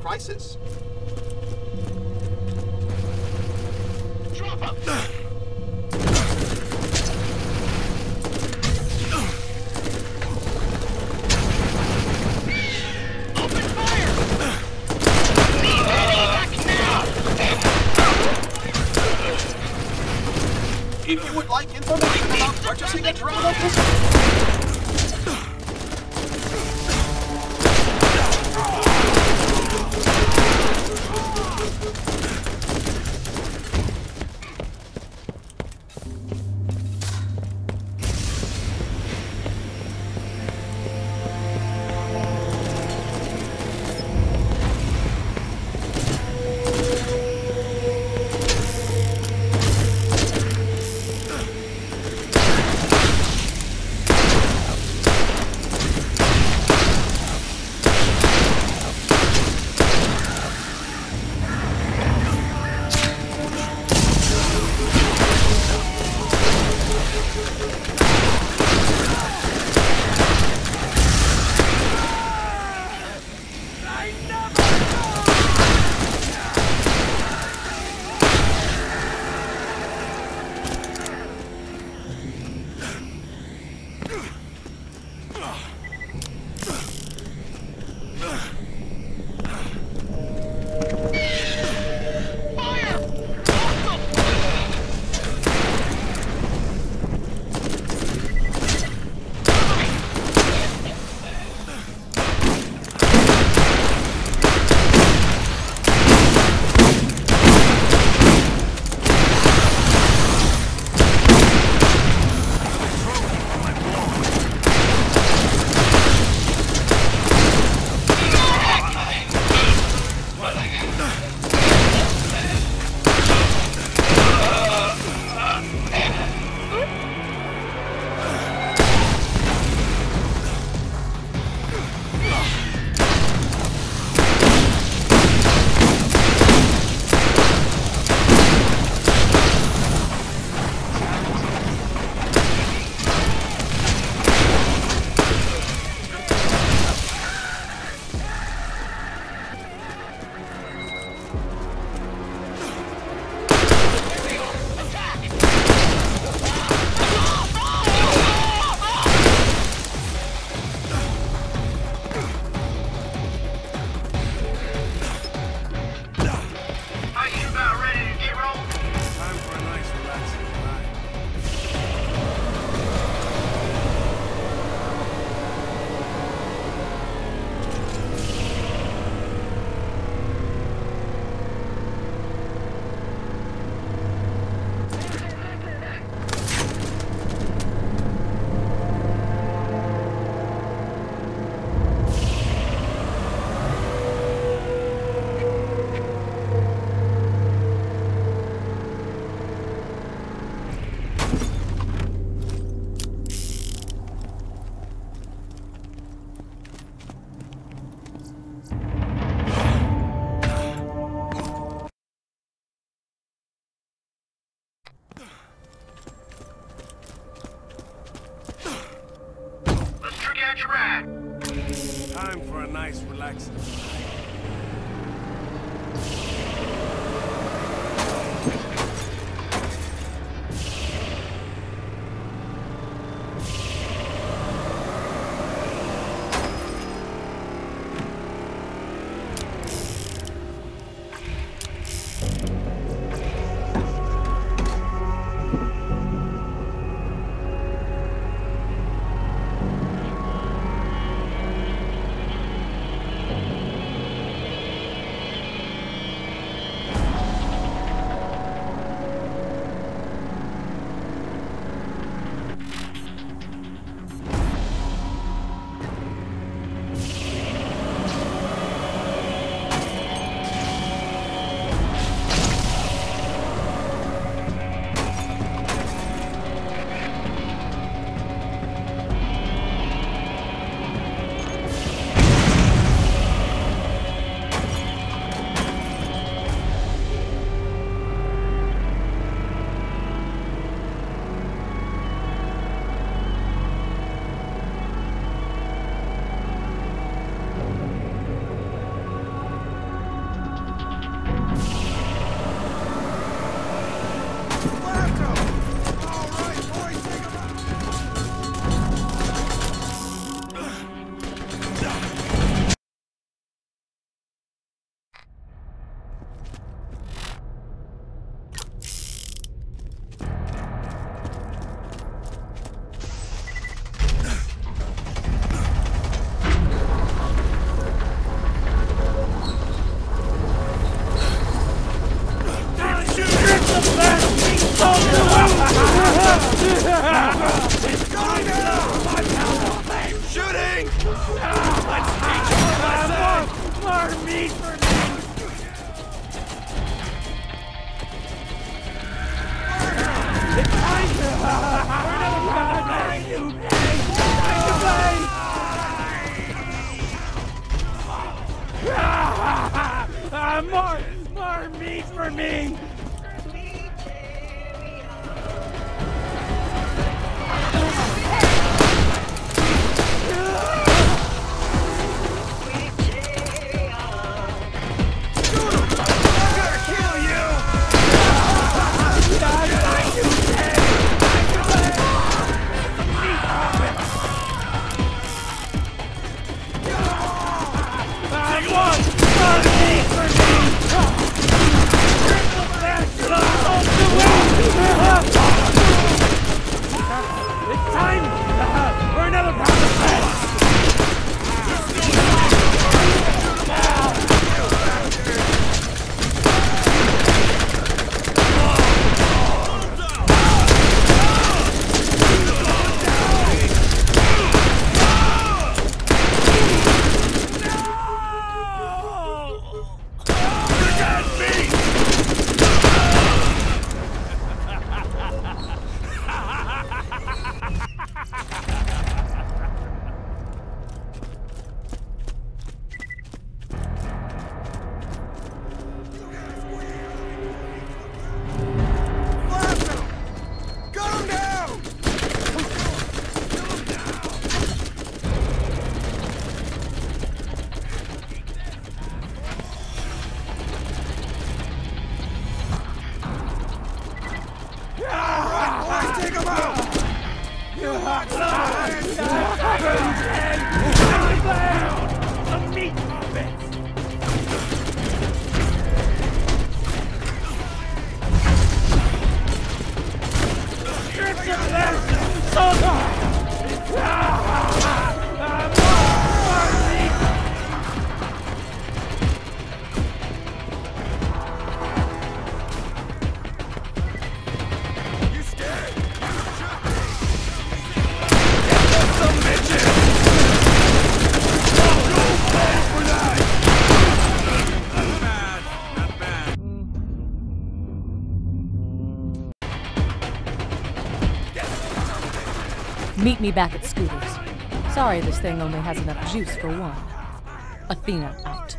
crisis. Drop him! Open fire! Need evac now! If you would like information about purchasing a drone of this... More meat for me! Meet me back at Scooters. Sorry this thing only has enough juice for one. Athena out.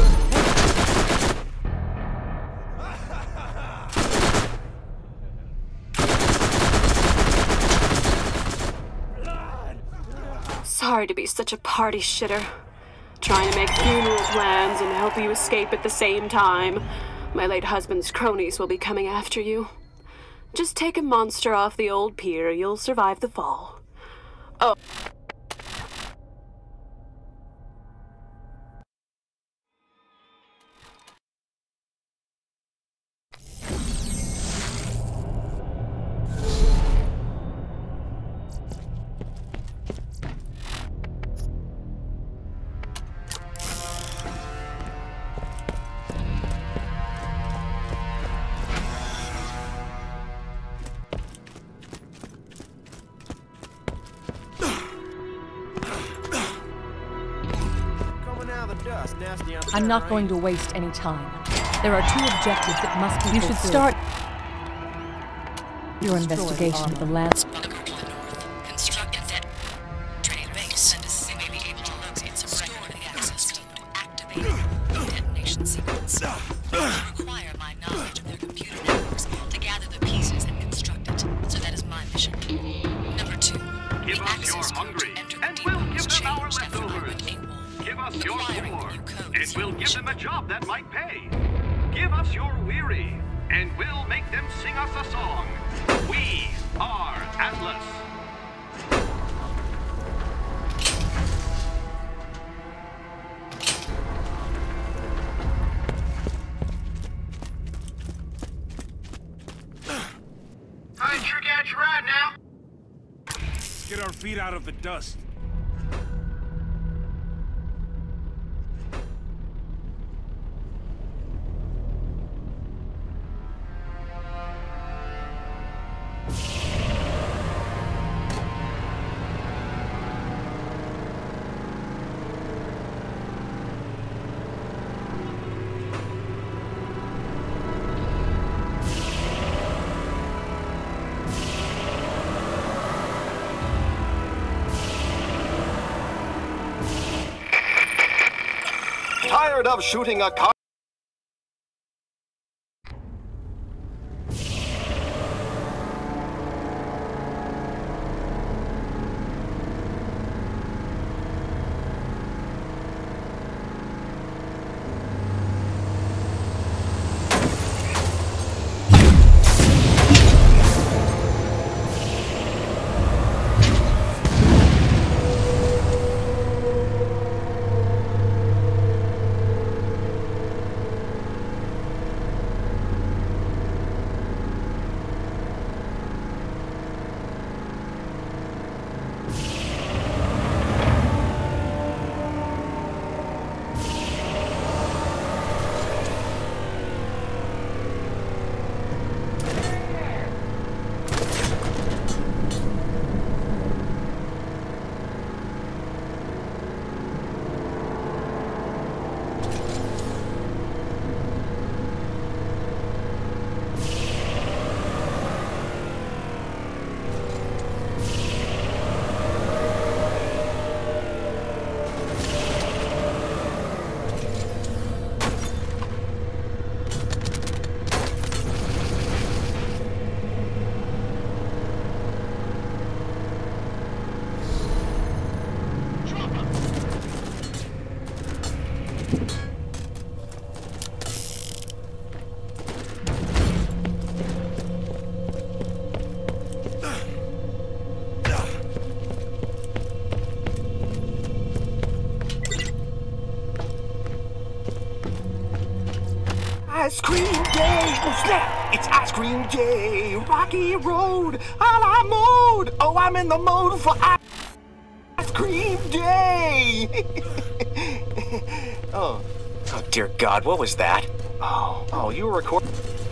Sorry to be such a party shitter. Trying to make funeral plans and help you escape at the same time. My late husband's cronies will be coming after you. Just take a monster off the old pier, you'll survive the fall. Oh. I'm not going to waste any time. There are two objectives that must be fulfilled. You should start your investigation of the lands. Construct a trade base. They may be able to locate some stored access to activate the detonation sequence. They require my knowledge of their computer networks to gather the pieces and construct it. So that is my mission. Number 2, Give the us access your code to hungry, enter the and we'll depot give was them our changed after I leftovers. went AWOL. Give us your Acquiring poor. the new code It is will your give mission. them a job that might pay. Give us your weary, and we'll make them sing us a song. We are Atlas. I sure got you right now. Let's get our feet out of the dust. of shooting a car. Ice cream day! Oh snap! It's ice cream day! Rocky Road! A la mode! Oh, I'm in the mode for ice cream day! Oh dear God, what was that? Oh, you were recording.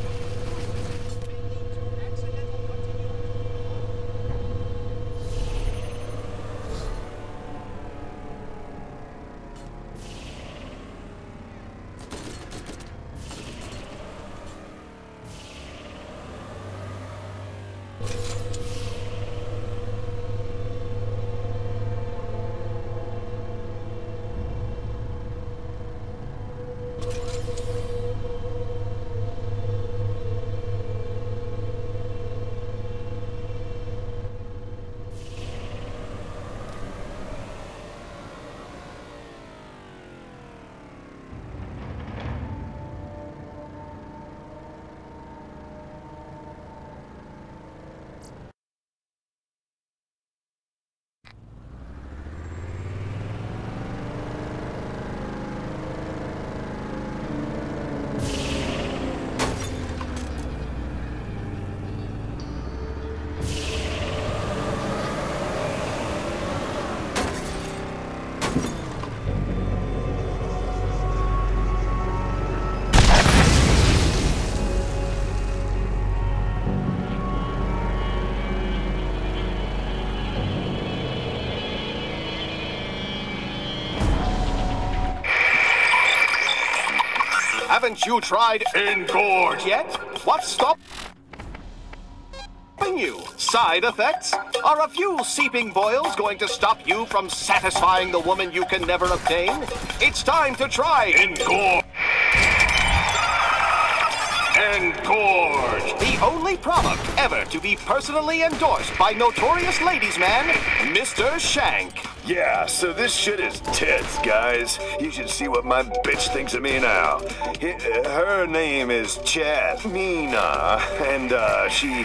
Haven't you tried Engorge yet? What's stopping you? Side effects? Are a few seeping boils going to stop you from satisfying the woman you can never obtain? It's time to try Engorge. Engorge, the only product ever to be personally endorsed by notorious ladies man, Mr. Shank. Yeah, so this shit is tits, guys. You should see what my bitch thinks of me now. Her name is Chad Mina, and she...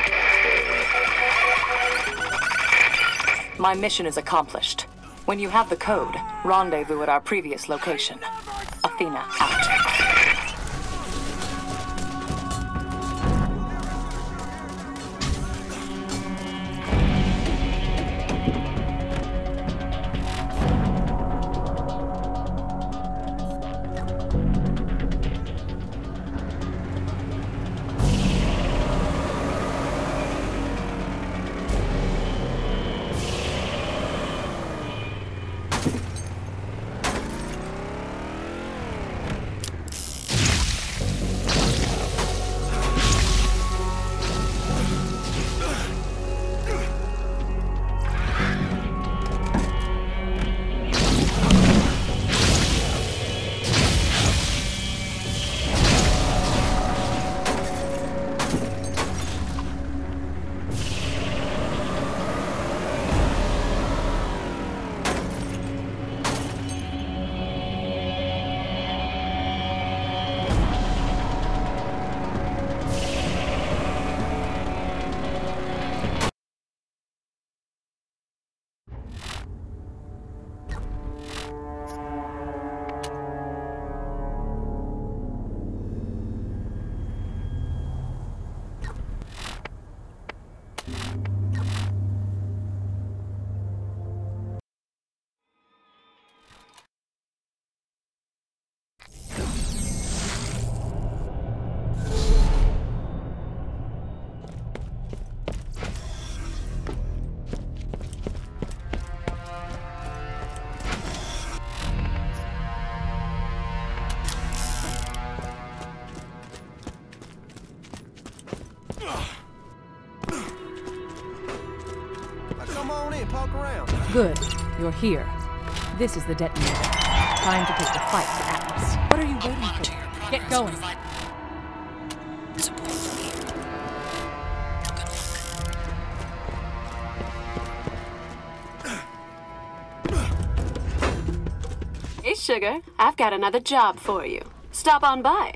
My mission is accomplished. When you have the code, rendezvous at our previous location. Athena out. Come on in, poke around. Good. You're here. This is the detonator. Time to take the fight to Atlas. What are you waiting for? Get going. Support from here. Good luck. Hey, Sugar, I've got another job for you. Stop on by.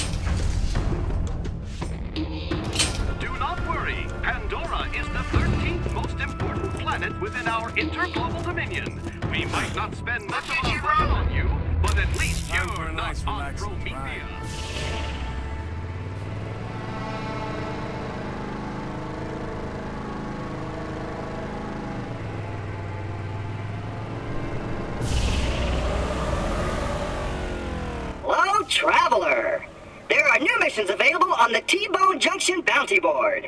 Do not worry. Pandora is the 13th most important planet within our interglobal dominion. We might not spend much of our money on you, but at least Time for you're a not nice, on relaxing Promethea. ride. Hello, Traveler! There are new missions available on the T-Bone Junction Bounty Board.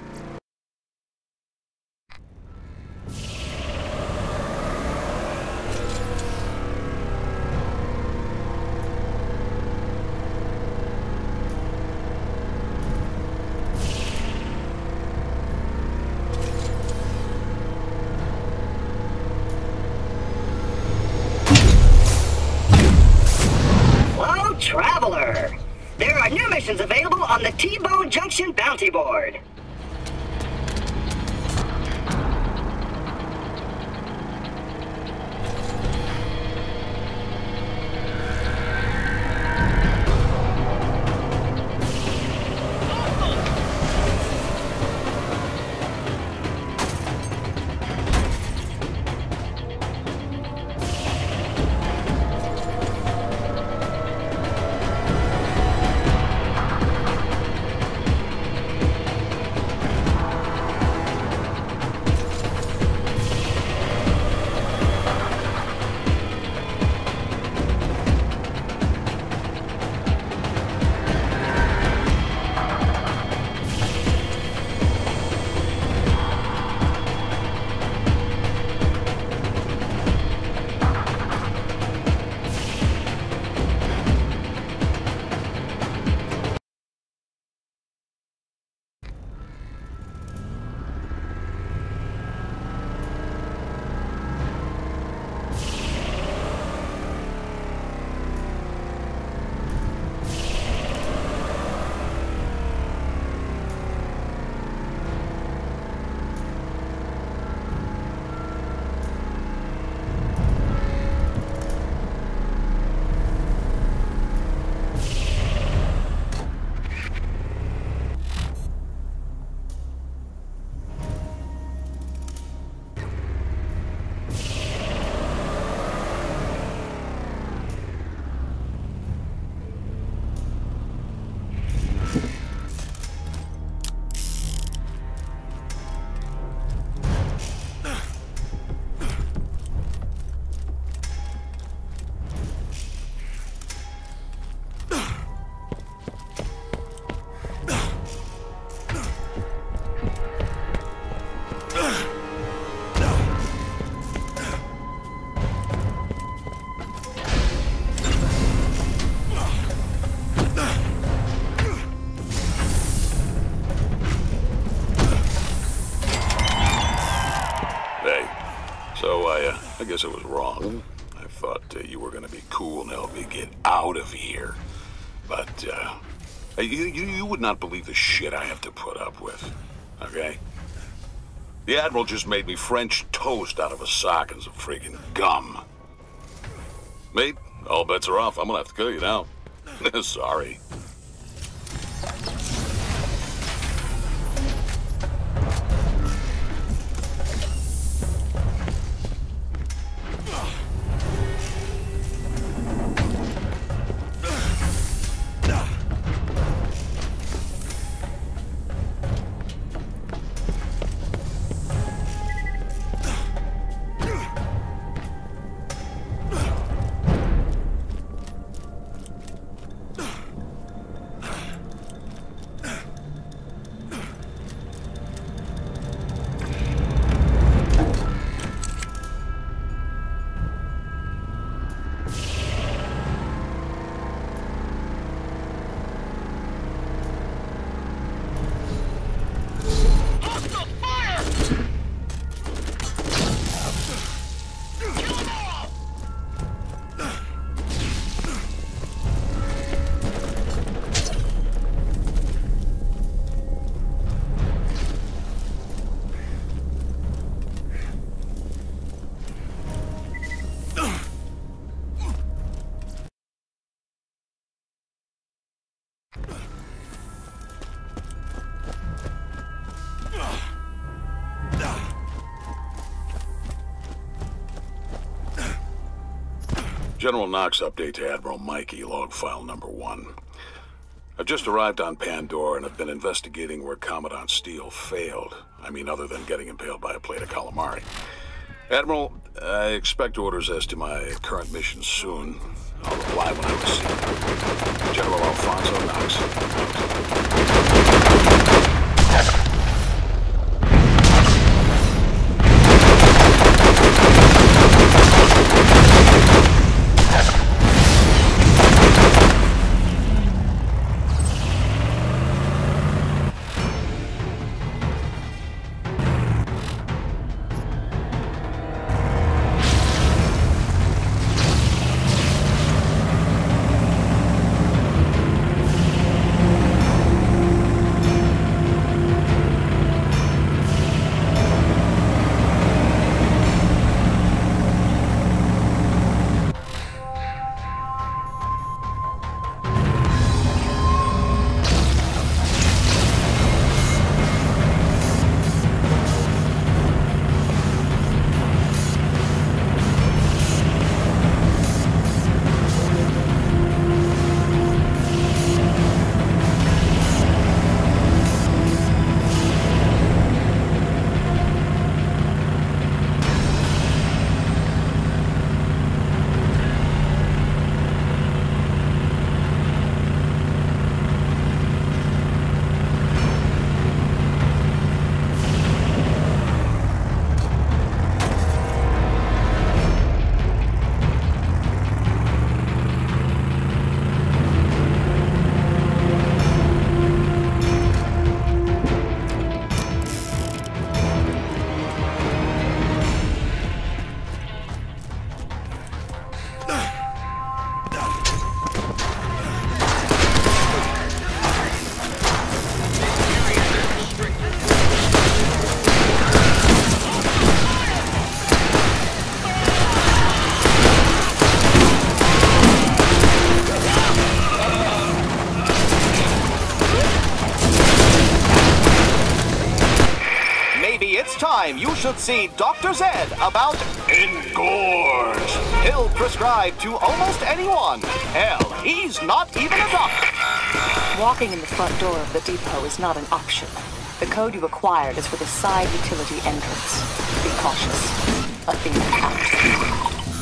Hello, Traveler! There are new missions available on the T-Bone Junction Bounty Board. I guess I was wrong. I thought you were gonna be cool and help me get out of here. But, you would not believe the shit I have to put up with, okay? The Admiral just made me French toast out of a sock and some friggin' gum. Mate, all bets are off. I'm gonna have to kill you now. Sorry. General Knox update to Admiral Mikey, log file number 1. I've just arrived on Pandora and have been investigating where Commandant Steele failed. I mean, other than getting impaled by a plate of calamari. Admiral, I expect orders as to my current mission soon. I'll reply when I receive them. General Alfonso Knox. You should see Dr. Zed about Engorge. He'll prescribe to almost anyone. Hell, he's not even a doctor. Walking in the front door of the depot is not an option. The code you acquired is for the side utility entrance. Be cautious. Athena out.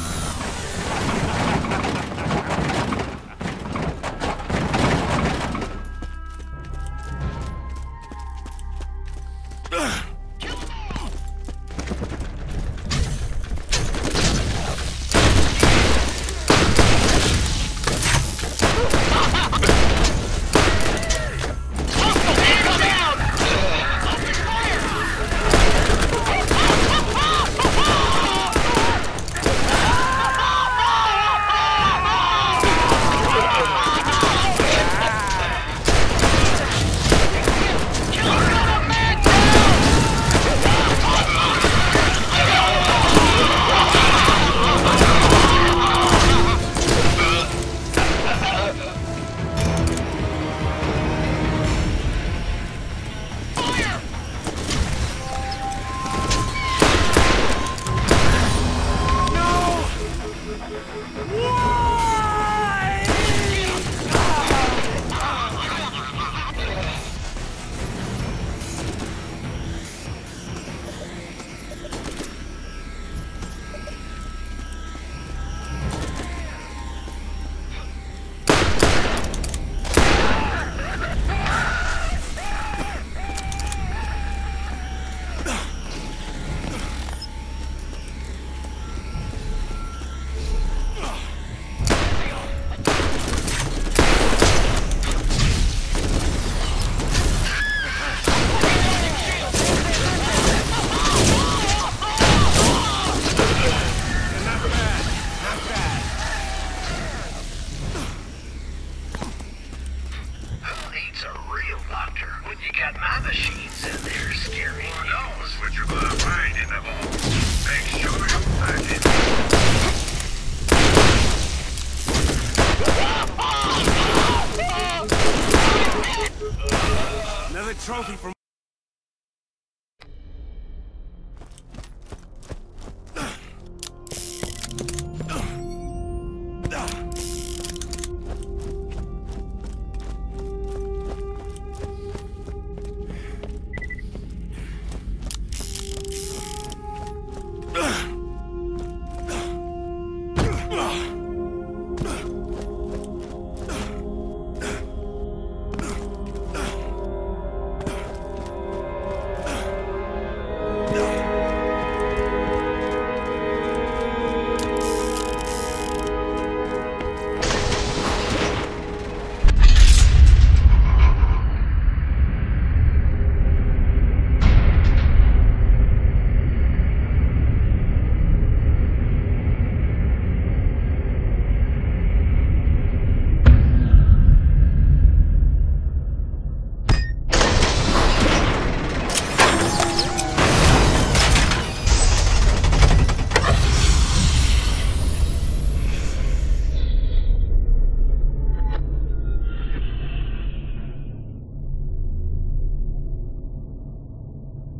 Trophy from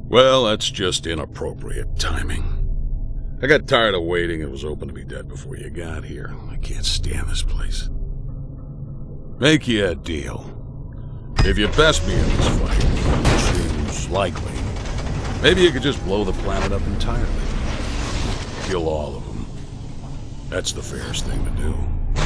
Well, that's just inappropriate timing. I got tired of waiting and was hoping to be dead before you got here. I can't stand this place. Make you a deal. If you best me in this fight, which seems likely, maybe you could just blow the planet up entirely. Kill all of them. That's the fairest thing to do.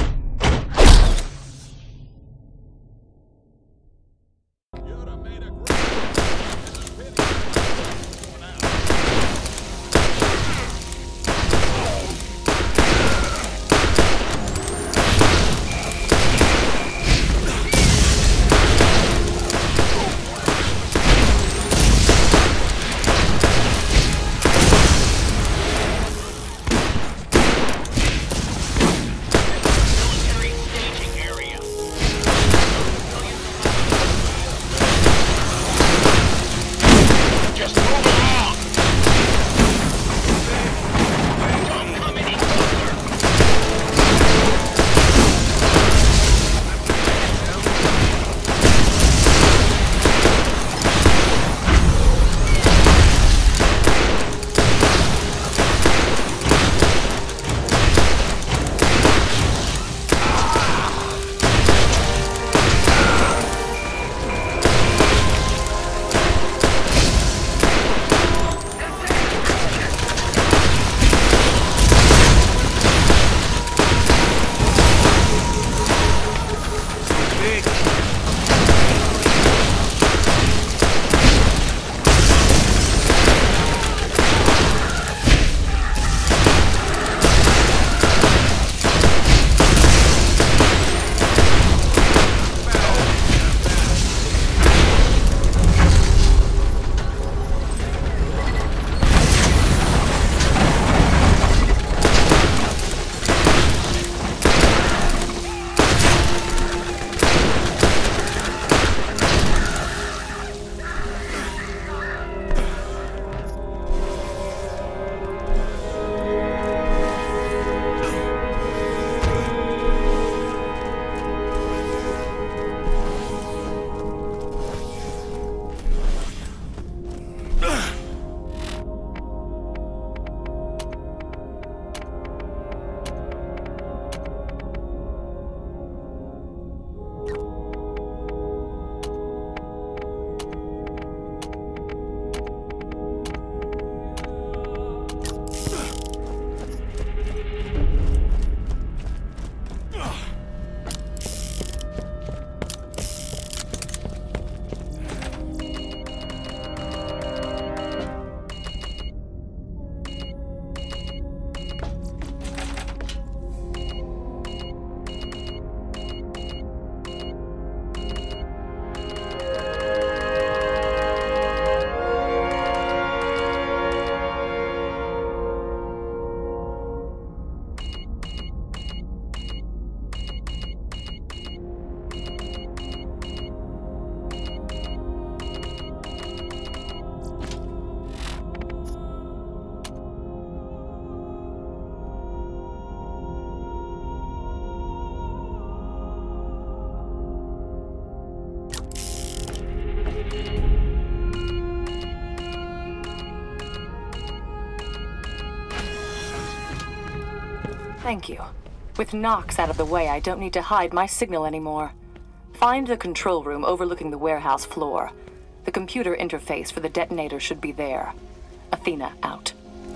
Thank you. With Knox out of the way, I don't need to hide my signal anymore. Find the control room overlooking the warehouse floor. The computer interface for the detonator should be there. Athena out.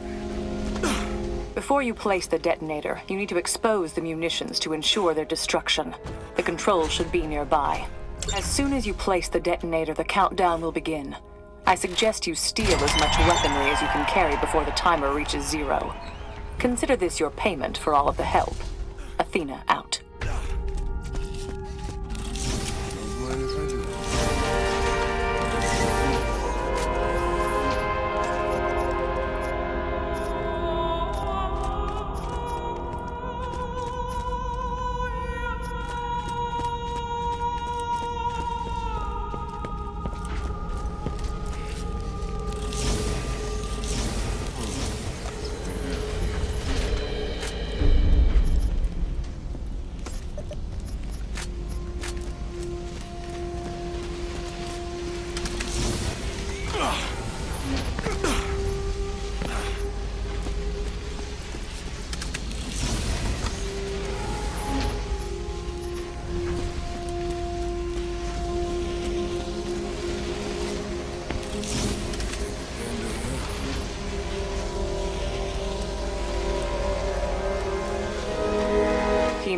Before you place the detonator, you need to expose the munitions to ensure their destruction. The controls should be nearby. As soon as you place the detonator, the countdown will begin. I suggest you steal as much weaponry as you can carry before the timer reaches 0. Consider this your payment for all of the help. Athena out.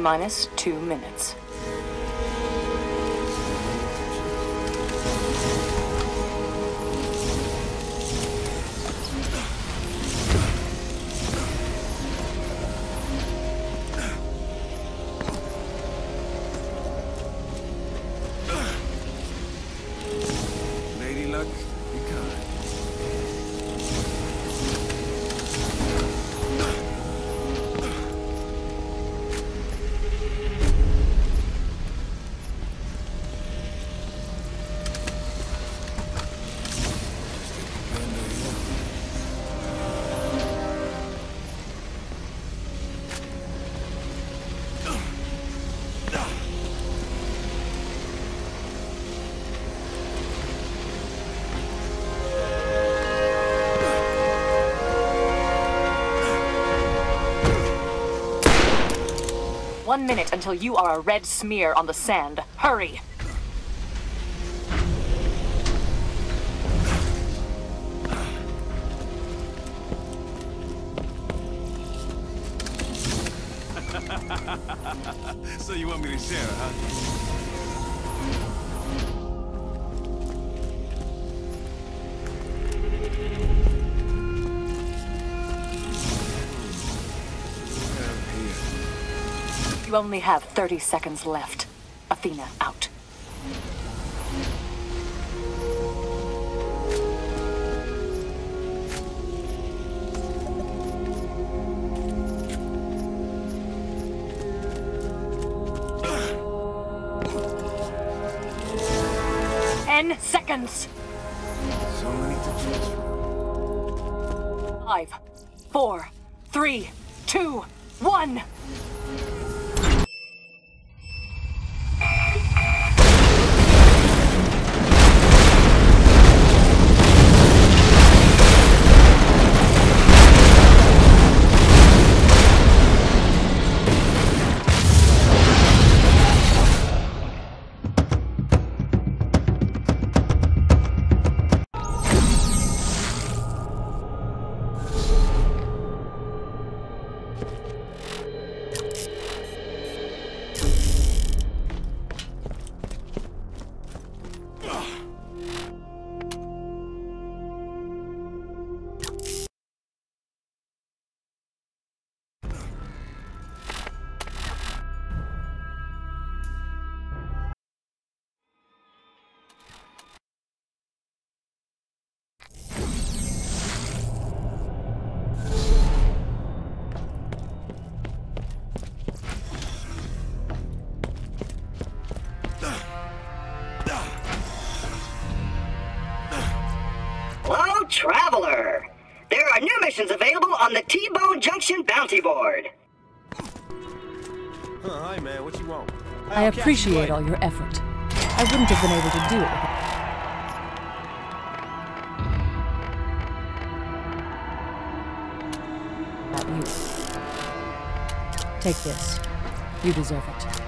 T-minus 2 minutes. Lady Luck, be kind. One minute until you are a red smear on the sand. Hurry! So you want me to share, huh? You only have 30 seconds left. Athena out. Seconds. So many to choose from. 5, 4, 3, 2, 1. Hello, Traveler! There are new missions available on the T-Bone Junction bounty board. Hi, man. What you want? I appreciate all your effort. I wouldn't have been able to do it without you. Take this. You deserve it.